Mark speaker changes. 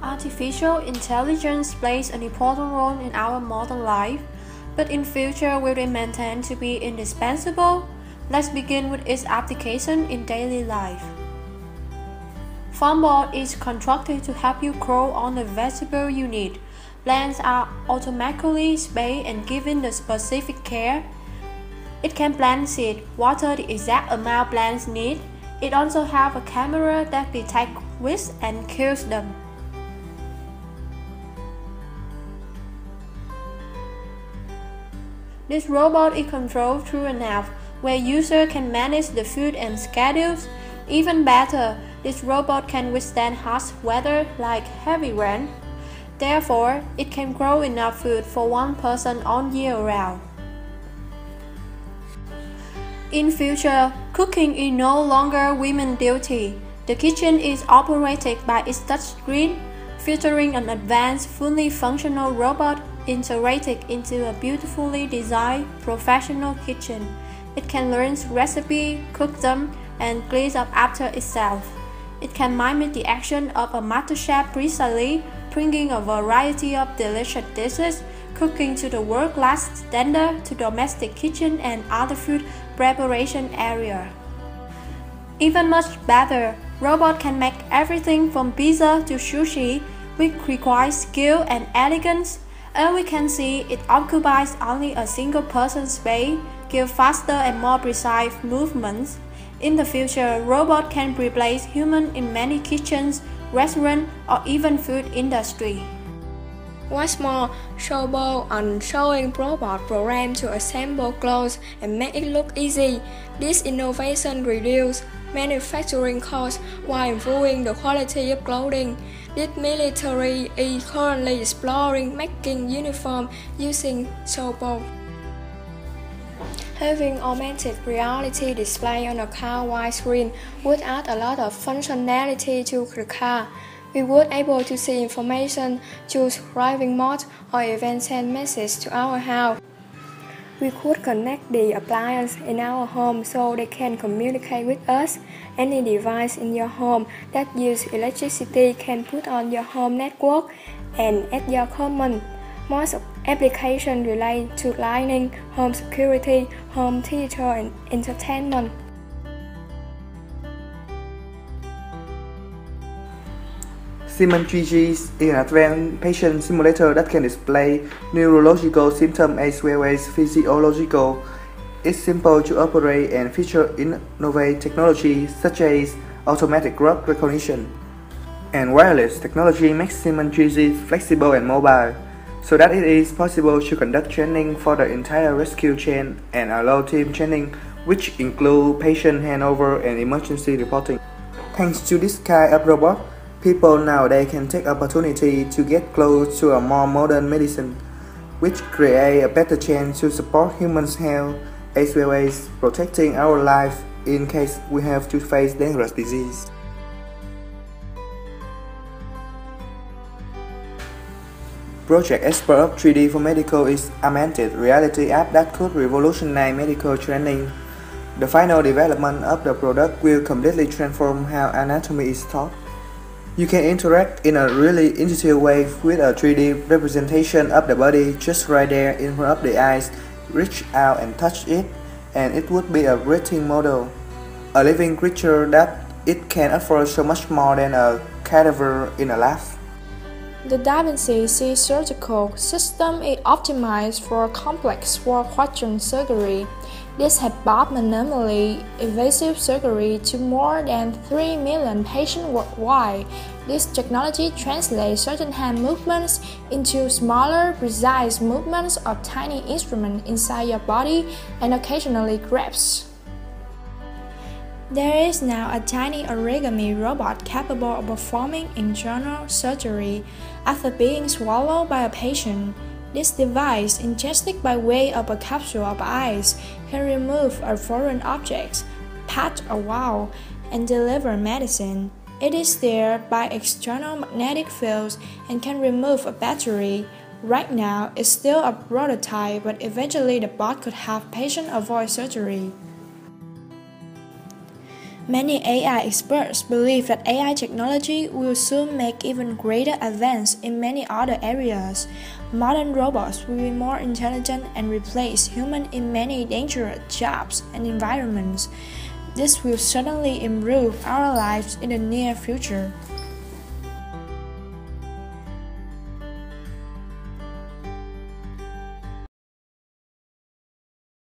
Speaker 1: Artificial intelligence plays an important role in our modern life, but in future will it maintain to be indispensable? Let's begin with its application in daily life. FarmBot is constructed to help you grow all the vegetable you need. Plants are automatically sprayed and given the specific care. It can plant seed, water the exact amount plants need. It also has a camera that detects weeds and kills them. This robot is controlled through an app where users can manage the food and schedules. Even better, this robot can withstand harsh weather like heavy rain. Therefore, it can grow enough food for one person all year round. In future, cooking is no longer women's duty. The kitchen is operated by its touchscreen, featuring an advanced, fully functional robot integrated into a beautifully designed professional kitchen. It can learn recipes, cook them, and clean up after itself. It can mimic the action of a master chef precisely, bringing a variety of delicious dishes, cooking to the world-class standard to domestic kitchen and other food preparation area. Even much better, robot can make everything from pizza to sushi, which requires skill and elegance. As we can see, it occupies only a single person's space, gives faster and more precise movements. In the future, robots can replace humans in many kitchens, restaurants, or even food industry.
Speaker 2: What's more, Showbo and showing robot program to assemble clothes and make it look easy. This innovation reduces manufacturing costs while improving the quality of clothing. This military is currently exploring making uniform using Showbo. Having augmented reality display on a car widescreen would add a lot of functionality to the car. We would able to see information, choose driving mode, or even send messages to our house. We could connect the appliance in our home so they can communicate with us. Any device in your home that uses electricity can put on your home network and at your command. Most applications relate to lighting, home security, home theater, and entertainment.
Speaker 3: Siemens GG is an advanced patient simulator that can display neurological symptoms as well as physiological. It's simple to operate and features innovative technology such as automatic drug recognition. And wireless technology makes Siemens GG flexible and mobile, so that it is possible to conduct training for the entire rescue chain and allow team training, which include patient handover and emergency reporting. Thanks to this kind of robot, people nowadays can take opportunity to get close to a more modern medicine, which create a better chance to support humans' health as well as protecting our life in case we have to face dangerous disease. Project Expert of 3D for Medical is augmented reality app that could revolutionize medical training. The final development of the product will completely transform how anatomy is taught. You can interact in a really intuitive way with a 3D representation of the body just right there in front of the eyes. Reach out and touch it, and it would be a breathing model, a living creature that it can offer so much more than a cadaver in a lab.
Speaker 2: The Da Vinci C surgical system is optimized for complex four-quadrant surgery. This has brought minimally invasive surgery to more than 3 million patients worldwide. This technology translates certain hand movements into smaller, precise movements of tiny instruments inside your body and occasionally grabs. There is now a tiny origami robot capable of performing internal surgery after being swallowed by a patient. This device, ingested by way of a capsule of ice, can remove a foreign object, patch a wound, and deliver medicine. It is there by external magnetic fields and can remove a battery. Right now, it's still a prototype, but eventually the bot could have patients avoid surgery. Many AI experts believe that AI technology will soon make even greater advance in many other areas. Modern robots will be more intelligent and replace humans in many dangerous jobs and environments. This will certainly improve our lives in the near future.